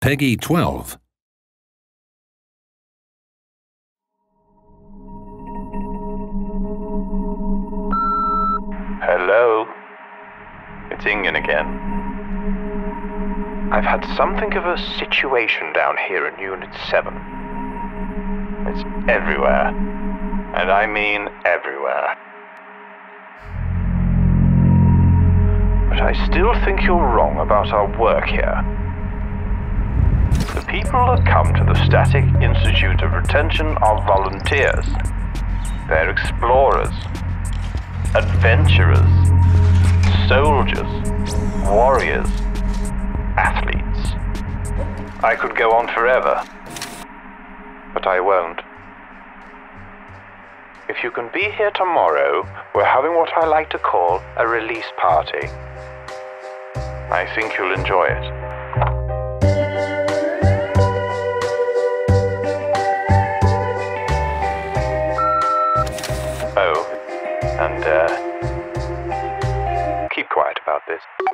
Peggy 12. Hello? It's Ingen again. I've had something of a situation down here in Unit 7. It's everywhere. And I mean everywhere. But I still think you're wrong about our work here. The people that come to the Statik Institute of Retention are volunteers. They're explorers, adventurers, soldiers, warriors, athletes. I could go on forever, but I won't. If you can be here tomorrow, we're having what I like to call a release party. I think you'll enjoy it. Oh, and keep quiet about this.